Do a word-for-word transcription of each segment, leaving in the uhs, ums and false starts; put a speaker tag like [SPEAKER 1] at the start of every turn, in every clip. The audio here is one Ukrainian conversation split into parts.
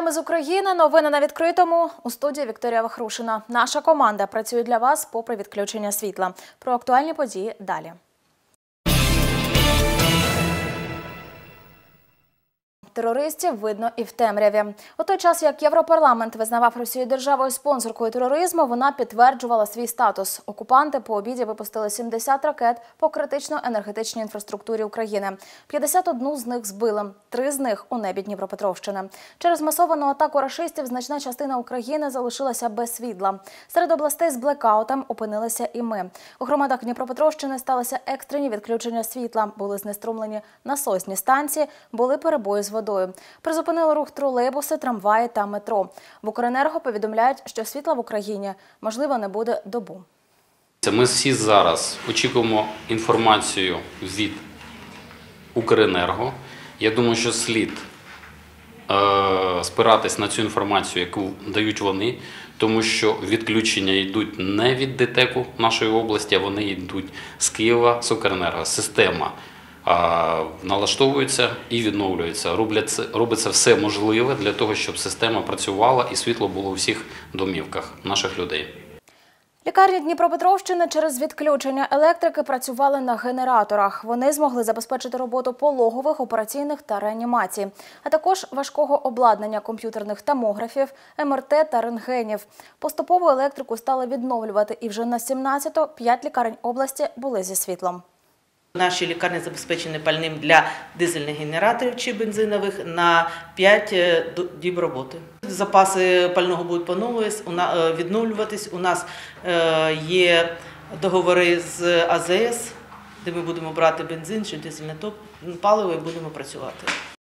[SPEAKER 1] вами з України. Новини на відкритому. У студії Вікторія Вахрушина. Наша команда працює для вас попри відключення світла. Про актуальні події далі. Терористів видно і в темряві. У той час, як Європарламент визнавав Росію державою-спонсоркою тероризму, вона підтверджувала свій статус. Окупанти по обіді випустили сімдесят ракет по критично-енергетичній інфраструктурі України. п'ятдесят одну з них збили, три з них у небі Дніпропетровщини. Через масовану атаку рашистів значна частина України залишилася без світла. Серед областей з блекаутом опинилися і ми. У громадах Дніпропетровщини сталися екстрені відключення світла, були знеструмлені насосні станції, були перебої з водою. Призупинили рух тролейбуси, трамваї та метро. В Укренерго повідомляють, що світла в Україні, можливо, не буде добу.
[SPEAKER 2] Ми всі зараз очікуємо інформацію від Укренерго. Я думаю, що слід е, спиратись на цю інформацію, яку дають вони, тому що відключення йдуть не від ДТЕКу нашої області, а вони йдуть з Києва, з Укренерго. Система налаштовується і відновлюється. Робиться все можливе для того, щоб система працювала і світло було у всіх домівках наших людей.
[SPEAKER 1] Лікарні Дніпропетровщини через відключення електрики працювали на генераторах. Вони змогли забезпечити роботу пологових, операційних та реанімацій, а також важкого обладнання комп'ютерних томографів, ем ер те та рентгенів. Поступово електрику стали відновлювати, і вже на сімнадцяту п'ять лікарень області були зі світлом.
[SPEAKER 3] Наші лікарні забезпечені пальним для дизельних генераторів чи бензинових на п'ять діб роботи. Запаси пального будуть відновлюватись. У нас є договори з а зе ес, де ми будемо брати бензин чи дизельне паливо і будемо працювати.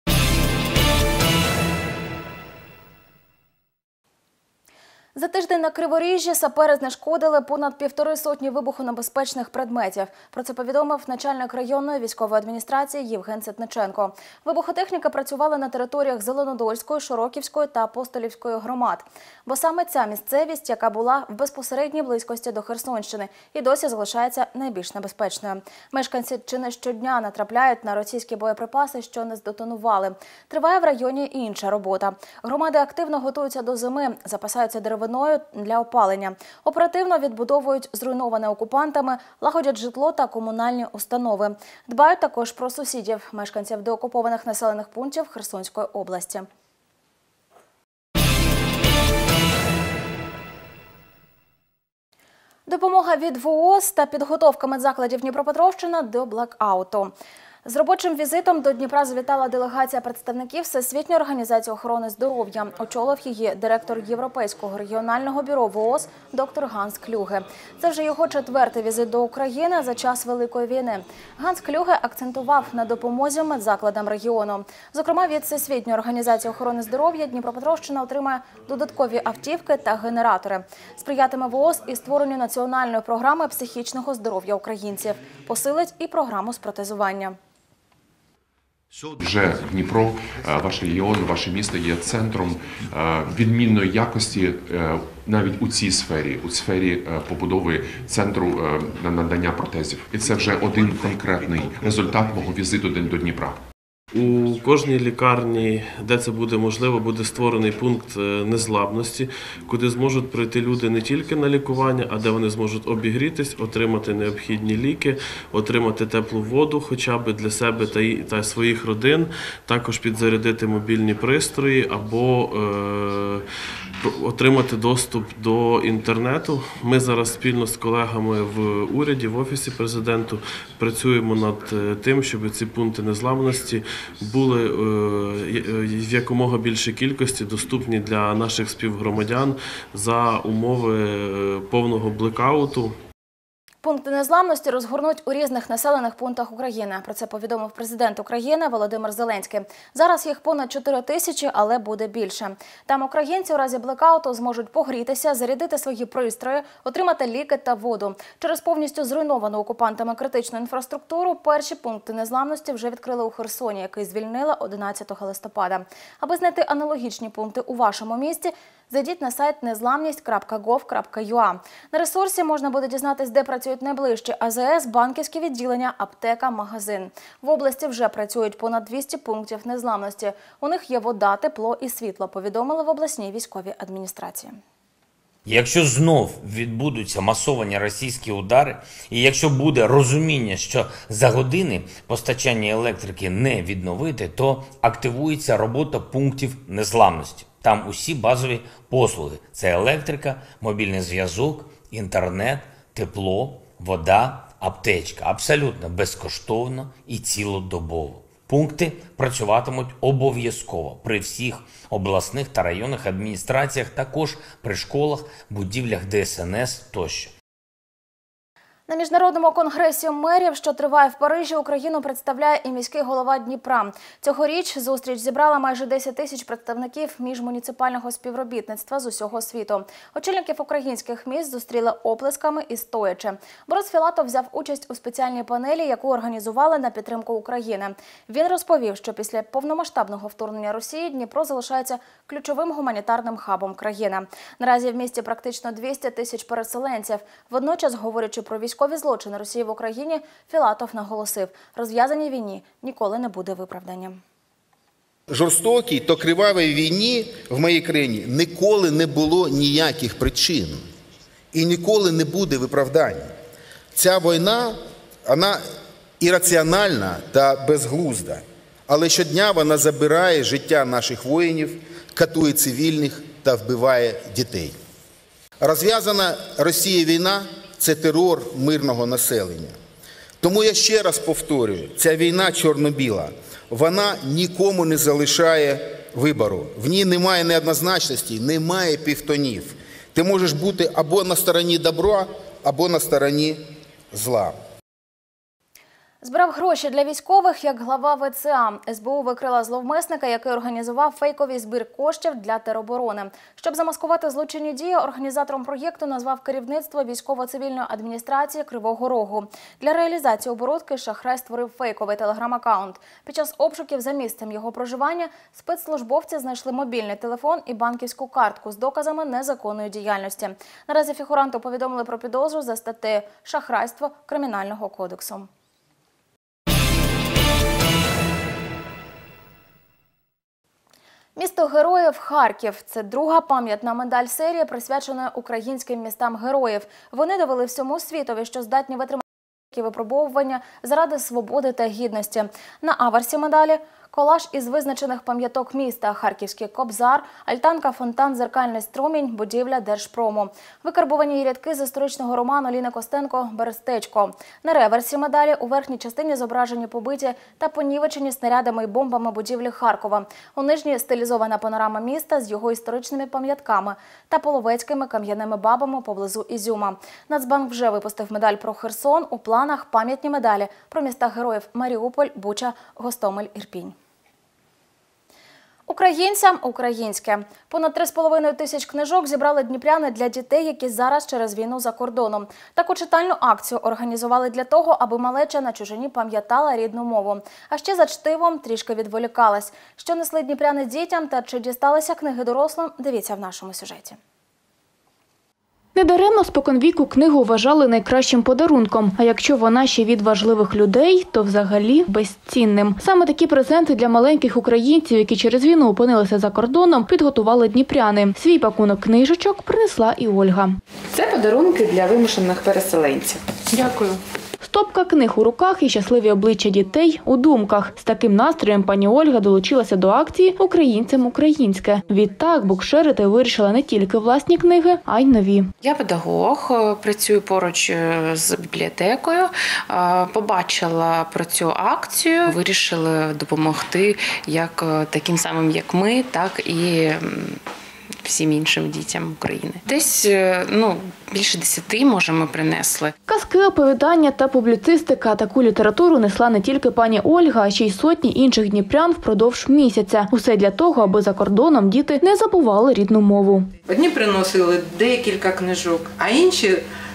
[SPEAKER 1] За тиждень на Криворіжжі сапери знешкодили понад півтори сотні вибухонебезпечних предметів. Про це повідомив начальник районної військової адміністрації Євген Ситниченко. Вибухотехніка працювала на територіях Зеленодольської, Широківської та Апостолівської громад. Бо саме ця місцевість, яка була в безпосередній близькості до Херсонщини, і досі залишається найбільш небезпечною. Мешканці чи не щодня натрапляють на російські боєприпаси, що не здетонували. Триває в районі і інша робота. Громади активно готуються до зими, запасаються деревиною для опалення. Оперативно відбудовують зруйноване окупантами, лагодять житло та комунальні установи. Дбають також про сусідів, мешканців деокупованих населених пунктів Херсонської області. Допомога від ВООЗ та підготовка медзакладів Дніпропетровщини до блекауту. З робочим візитом до Дніпра завітала делегація представників Всесвітньої організації охорони здоров'я. Очолив її директор Європейського регіонального бюро ВООЗ доктор Ганс Клюге. Це вже його четвертий візит до України за час Великої війни. Ганс Клюге акцентував на допомозі медзакладам регіону. Зокрема, від Всесвітньої організації охорони здоров'я Дніпропетровщина отримає додаткові автівки та генератори. Сприятиме ВООЗ і створенню національної програми психічного здоров'я українців. Посилить і програму з протезування.
[SPEAKER 4] Вже Дніпро, ваш регіон, ваше місто є центром відмінної якості навіть у цій сфері, у сфері побудови центру на надання протезів. І це вже один конкретний результат мого візиту до Дніпра.
[SPEAKER 5] У кожній лікарні, де це буде можливо, буде створений пункт незламності, куди зможуть прийти люди не тільки на лікування, а де вони зможуть обігрітись, отримати необхідні ліки, отримати теплу воду хоча б для себе та своїх родин, також підзарядити мобільні пристрої або е, отримати доступ до інтернету. Ми зараз спільно з колегами в уряді, в Офісі Президенту працюємо над тим, щоб ці пункти незламності були в якомога більшій кількості доступні для наших співгромадян за умови повного блекауту.
[SPEAKER 1] Пункти незламності розгорнуть у різних населених пунктах України. Про це повідомив президент України Володимир Зеленський. Зараз їх понад чотири тисячі, але буде більше. Там українці у разі блекауту зможуть погрітися, зарядити свої пристрої, отримати ліки та воду. Через повністю зруйновану окупантами критичну інфраструктуру перші пункти незламності вже відкрили у Херсоні, який звільнили одинадцятого листопада. Аби знайти аналогічні пункти у вашому місті, Зайдіть на сайт незламність крапка гов крапка ю а. На ресурсі можна буде дізнатись, де працюють найближчі а зе ес, банківські відділення, аптека, магазин. В області вже працюють понад двісті пунктів незламності. У них є вода, тепло і світло, повідомили в обласній військовій адміністрації.
[SPEAKER 6] Якщо знов відбудуться масовані російські удари, і якщо буде розуміння, що за години постачання електрики не відновити, то активується робота пунктів незламності. Там усі базові послуги – це електрика, мобільний зв'язок, інтернет, тепло, вода, аптечка. Абсолютно безкоштовно і цілодобово. Пункти працюватимуть обов'язково при всіх обласних та районних адміністраціях, також при школах, будівлях де ес ен ес тощо.
[SPEAKER 1] На Міжнародному конгресі мерів, що триває в Парижі, Україну представляє і міський голова Дніпра. Цьогоріч зустріч зібрала майже десять тисяч представників міжмуніципального співробітництва з усього світу. Очільників українських міст зустріли оплесками і стоячи. Борис Філатов взяв участь у спеціальній панелі, яку організували на підтримку України. Він розповів, що після повномасштабного вторгнення Росії Дніпро залишається ключовим гуманітарним хабом країни. Наразі в місті практично двісті тисяч переселенців. Водночас, говорячи про військові Військові злочини Росії в Україні, Філатов наголосив, розв'язаній війні ніколи не буде виправданням.
[SPEAKER 7] Жорстокій та кривавій війні в моїй країні ніколи не було ніяких причин. І ніколи не буде виправдання. Ця війна, вона ірраціональна та безглузда. Але щодня вона забирає життя наших воїнів, катує цивільних та вбиває дітей. Розв'язана Росією війна – це терор мирного населення. Тому я ще раз повторюю, ця війна чорно-біла, вона нікому не залишає вибору. В ній немає неоднозначності, немає півтонів. Ти можеш бути або на стороні добра, або на стороні зла.
[SPEAKER 1] Збирав гроші для військових як глава ве це а. ес бе у викрила зловмисника, який організував фейковий збір коштів для тероборони. Щоб замаскувати злочинні дії, організатором проєкту назвав керівництво військово-цивільної адміністрації Кривого Рогу. Для реалізації оборудки шахрай створив фейковий телеграм-акаунт. Під час обшуків за місцем його проживання спецслужбовці знайшли мобільний телефон і банківську картку з доказами незаконної діяльності. Наразі фігуранту повідомили про підозру за статтею «Шахрайство» Кримінального кодексу. Місто героїв – Харків. Це друга пам'ятна медаль серії, присвячена українським містам-героїв. Вони довели всьому світові, що здатні витримати випробовування заради свободи та гідності. На аверсі медалі – колаж із визначених пам'яток міста: Харківський Кобзар, Альтанка, фонтан, Дзеркальний струмінь, будівля Держпрому. Викарбовані рядки з історичного роману Ліни Костенко «Берестечко». На реверсі медалі у верхній частині зображені побиті та понівечені снарядами і бомбами будівлі Харкова. У нижній – стилізована панорама міста з його історичними пам'ятками та половецькими кам'яними бабами поблизу Ізюма. Нацбанк вже випустив медаль про Херсон. У планах пам'ятні медалі про міста героїв Маріуполь, Буча, Гостомель, Ірпінь. Українцям – українське. Понад три з половиною тисяч книжок зібрали дніпряни для дітей, які зараз через війну за кордоном. Таку читальну акцію організували для того, аби малеча на чужині пам'ятала рідну мову. А ще за чтивом трішки відволікалась. Що несли дніпряни дітям та чи дісталися книги дорослим – дивіться в нашому сюжеті.
[SPEAKER 8] Недаремно споконвіку книгу вважали найкращим подарунком, а якщо вона ще від важливих людей, то взагалі безцінним. Саме такі презенти для маленьких українців, які через війну опинилися за кордоном, підготували дніпряни. Свій пакунок книжечок принесла і Ольга.
[SPEAKER 9] Це подарунки для вимушених переселенців. Дякую.
[SPEAKER 8] Стопка книг у руках і щасливі обличчя дітей у думках. З таким настроєм пані Ольга долучилася до акції «Українцям українське». Відтак букшерити вирішила не тільки власні книги, а й нові.
[SPEAKER 9] Я педагог, працюю поруч з бібліотекою. Побачила про цю акцію, вирішили допомогти як таким самим, як ми, так і всім іншим дітям України. Десь, ну, більше десяти, може, ми принесли.
[SPEAKER 8] Казки, оповідання та публіцистика – таку літературу несла не тільки пані Ольга, а ще й сотні інших дніпрян впродовж місяця. Усе для того, аби за кордоном діти не забували рідну мову.
[SPEAKER 10] Одні приносили декілька книжок, а інші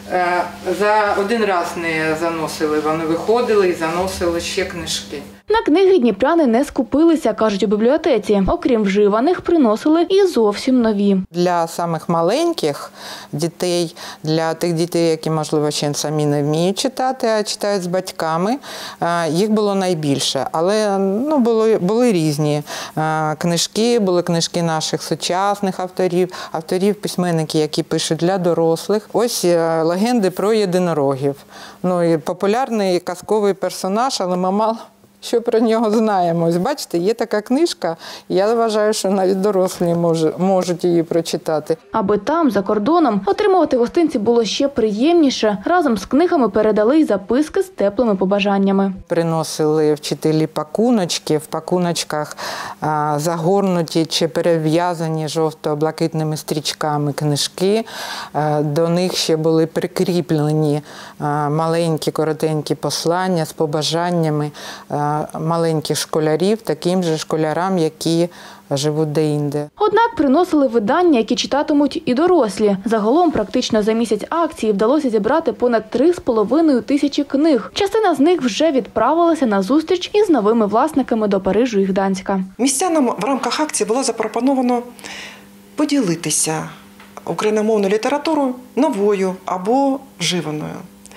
[SPEAKER 10] За один раз не заносили, вони виходили і заносили ще книжки.
[SPEAKER 8] На книги дніпряни не скупилися, кажуть у бібліотеці. Окрім вживаних, приносили і зовсім нові.
[SPEAKER 10] Для самих маленьких дітей, для тих дітей, які, можливо, ще самі не вміють читати, а читають з батьками, їх було найбільше. Але ну, були, були різні книжки, були книжки наших сучасних авторів, авторів, письменників, які пишуть для дорослих. Ось легенди про єдинорогів. Ну, і популярний казковий персонаж, але ми мало що про нього знаємо. Ось бачите, є така книжка, я вважаю, що навіть дорослі може, можуть її прочитати.
[SPEAKER 8] Аби там, за кордоном, отримувати гостинці було ще приємніше, разом з книгами передали й записки з теплими побажаннями.
[SPEAKER 10] Приносили вчителі пакуночки, в пакуночках а, загорнуті чи перев'язані жовто-блакитними стрічками книжки. А, до них ще були прикріплені а, маленькі коротенькі послання з побажаннями а, маленьких школярів, таким же школярам, які живуть де-інде.
[SPEAKER 8] Однак приносили видання, які читатимуть і дорослі. Загалом практично за місяць акції вдалося зібрати понад три з половиною тисячі книг. Частина з них вже відправилася на зустріч із новими власниками до Парижу і Гданська.
[SPEAKER 11] Містянам в рамках акції було запропоновано поділитися україномовною літературою новою або вживаною.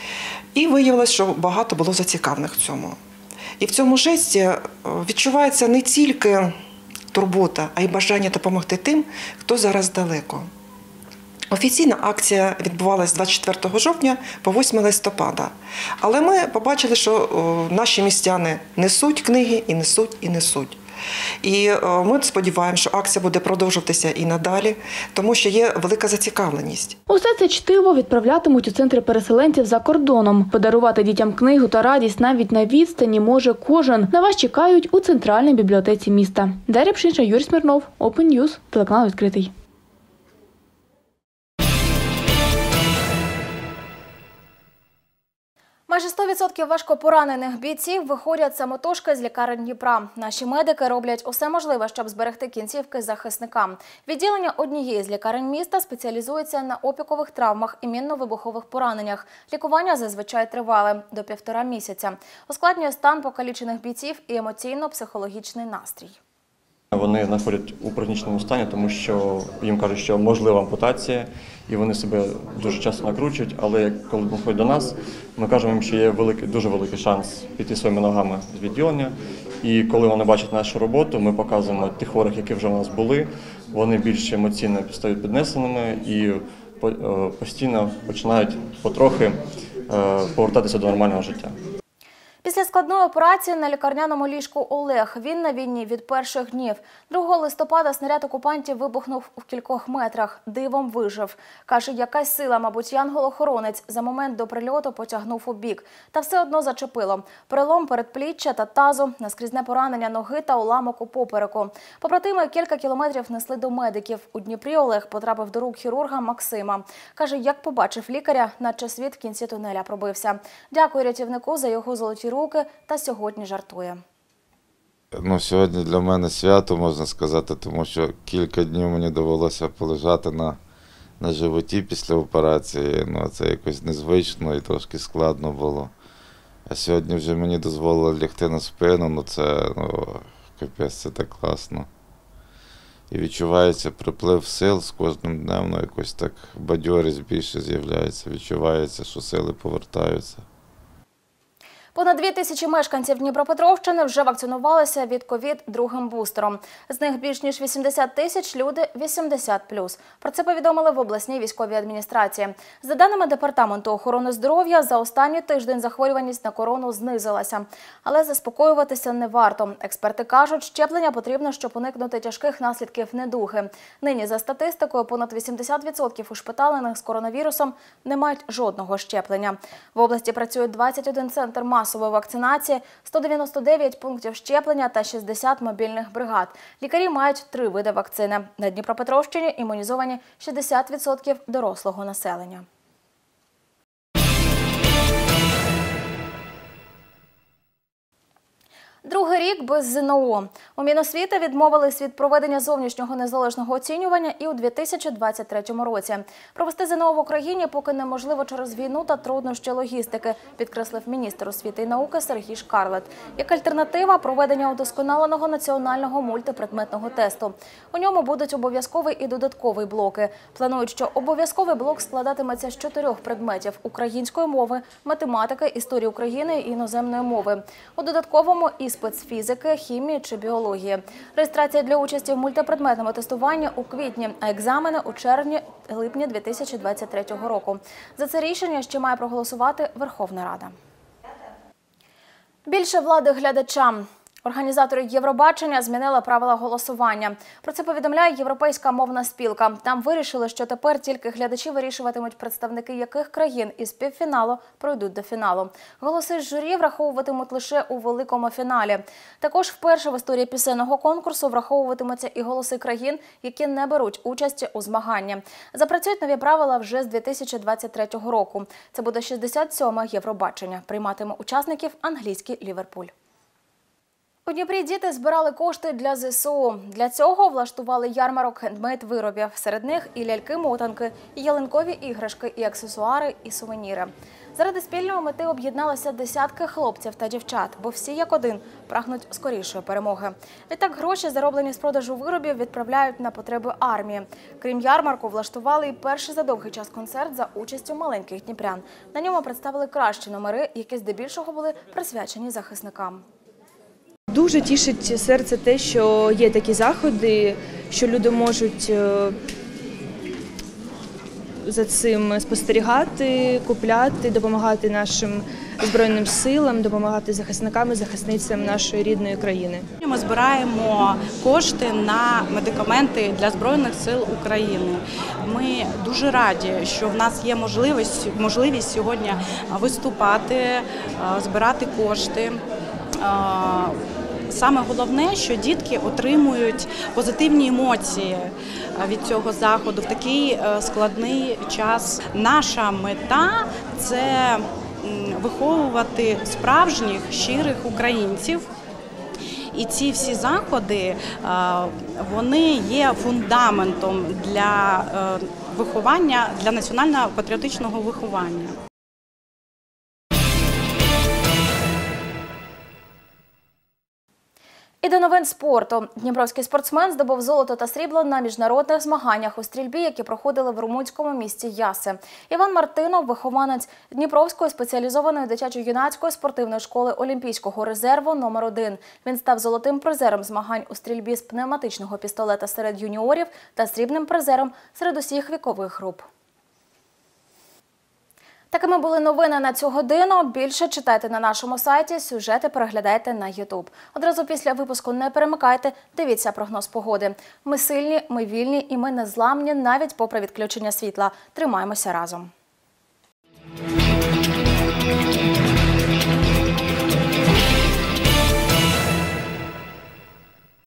[SPEAKER 11] І виявилось, що багато було зацікавлених в цьому. І в цьому жесті відчувається не тільки турбота, а й бажання допомогти тим, хто зараз далеко. Офіційна акція відбувалася з двадцять четвертого жовтня по восьме листопада. Але ми побачили, що наші містяни несуть книги, і несуть, і несуть. І ми сподіваємося, що акція буде продовжуватися і надалі, тому що є велика зацікавленість.
[SPEAKER 8] Усе це чтиво відправлятимуть у центри переселенців за кордоном. Подарувати дітям книгу та радість навіть на відстані може кожен. На вас чекають у центральній бібліотеці міста. Дар'я Пшинша, Юрій Смірнов, Open News, телеканал «Відкритий».
[SPEAKER 1] Майже сто відсотків важкопоранених бійців виходять самотужки з лікарень Дніпра. Наші медики роблять усе можливе, щоб зберегти кінцівки захисникам. Відділення однієї з лікарень міста спеціалізується на опікових травмах і мінно-вибухових пораненнях. Лікування зазвичай тривале – до півтора місяця. Ускладнює стан покалічених бійців і емоційно-психологічний настрій.
[SPEAKER 12] Вони знаходять у панічному стані, тому що їм кажуть, що можлива ампутація, і вони себе дуже часто накручують, але коли приходять до нас, ми кажемо їм, що є великий, дуже великий шанс піти своїми ногами з відділення. І коли вони бачать нашу роботу, ми показуємо тих хворих, які вже в нас були, вони більш емоційно стають піднесеними і постійно починають потрохи повертатися до нормального життя.
[SPEAKER 1] Після складної операції на лікарняному ліжку Олег. Він на війні від перших днів. другого листопада снаряд окупантів вибухнув в кількох метрах. Дивом вижив. Каже, якась сила, мабуть, янгол-охоронець, за момент до прильоту потягнув у бік. Та все одно зачепило. Перелом передпліччя та тазу, наскрізне поранення ноги та уламок у попереку. Побратими кілька кілометрів несли до медиків. У Дніпрі Олег потрапив до рук хірурга Максима. Каже, як побачив лікаря, наче світ в кінці тунеля пробився. Дякую рятівнику за його золоті руки та сьогодні жартує.
[SPEAKER 13] Ну, сьогодні для мене свято, можна сказати, тому що кілька днів мені довелося полежати на, на животі після операції. Ну, це якось незвично і трошки складно було. А сьогодні вже мені дозволили лягти на спину, ну це, ну, капець, це так класно. І відчувається приплив сил з кожним днем, ну, якось так бадьорість більше з'являється, відчувається, що сили повертаються.
[SPEAKER 1] Понад дві тисячі мешканців Дніпропетровщини вже вакцинувалися від ковід другим бустером. З них більш ніж вісімдесят тисяч – люди вісімдесят плюс. Про це повідомили в обласній військовій адміністрації. За даними Департаменту охорони здоров'я, за останній тиждень захворюваність на корону знизилася. Але заспокоюватися не варто. Експерти кажуть, щеплення потрібно, щоб уникнути тяжких наслідків недуги. Нині, за статистикою, понад вісімдесят відсотків ушпиталених з коронавірусом не мають жодного щеплення. В області працює двадцять один центр масової вакцинації, сто дев'яносто дев'ять пунктів щеплення та шістдесят мобільних бригад. Лікарі мають три види вакцини. На Дніпропетровщині імунізовані шістдесят відсотків дорослого населення. Другий рік без ЗНО. У Міносвіти відмовились від проведення зовнішнього незалежного оцінювання і у дві тисячі двадцять третьому році. Провести ЗНО в Україні поки неможливо через війну та труднощі логістики, підкреслив міністр освіти і науки Сергій Шкарлет. Як альтернатива – проведення удосконаленого національного мультипредметного тесту. У ньому будуть обов'язковий і додатковий блоки. Планують, що обов'язковий блок складатиметься з чотирьох предметів – української мови, математики, історії України і іноземної мови. У додатковому – іспит з фізики, хімії чи біології. Реєстрація для участі в мультипредметному тестуванні у квітні, а екзамени у червні-липні дві тисячі двадцять третього року. За це рішення ще має проголосувати Верховна Рада. Більше влади глядачам. Організатори Євробачення змінили правила голосування. Про це повідомляє Європейська мовна спілка. Там вирішили, що тепер тільки глядачі вирішуватимуть, представники яких країн із півфіналу пройдуть до фіналу. Голоси з журі враховуватимуть лише у великому фіналі. Також вперше в історії пісенного конкурсу враховуватимуться і голоси країн, які не беруть участі у змаганні. Запрацюють нові правила вже з дві тисячі двадцять третього року. Це буде шістдесят сьоме Євробачення. Прийматиме учасників англійський Ліверпуль. У Дніпрі діти збирали кошти для ЗСУ. Для цього влаштували ярмарок хендмейд-виробів. Серед них і ляльки-мотанки, і ялинкові іграшки, і аксесуари, і сувеніри. Заради спільної мети об'єдналися десятки хлопців та дівчат, бо всі як один прагнуть скорішої перемоги. Відтак гроші, зароблені з продажу виробів, відправляють на потреби армії. Крім ярмарку, влаштували і перший за довгий час концерт за участю маленьких дніпрян. На ньому представили кращі номери, які здебільшого були присвячені захисникам.
[SPEAKER 14] Дуже тішить серце те, що є такі заходи, що люди можуть за цим спостерігати, купляти, допомагати нашим Збройним силам, допомагати захисникам і захисницям нашої рідної країни.
[SPEAKER 15] Ми збираємо кошти на медикаменти для Збройних сил України. Ми дуже раді, що в нас є можливість, можливість сьогодні виступати, збирати кошти. Саме головне, що дітки отримують позитивні емоції від цього заходу в такий складний час. Наша мета – це виховувати справжніх, щирих українців. І ці всі заходи, вони є фундаментом для виховання, для національно-патріотичного виховання.
[SPEAKER 1] І до новин спорту. Дніпровський спортсмен здобув золото та срібло на міжнародних змаганнях у стрільбі, які проходили в румунському місті Яси. Іван Мартинов – вихованець Дніпровської спеціалізованої дитячо-юнацької спортивної школи Олімпійського резерву номер один. Він став золотим призером змагань у стрільбі з пневматичного пістолета серед юніорів та срібним призером серед усіх вікових груп. Такими були новини на цю годину. Більше читайте на нашому сайті, сюжети переглядайте на ютуб. Одразу після випуску не перемикайте, дивіться прогноз погоди. Ми сильні, ми вільні і ми незламні навіть попри відключення світла. Тримаємося разом.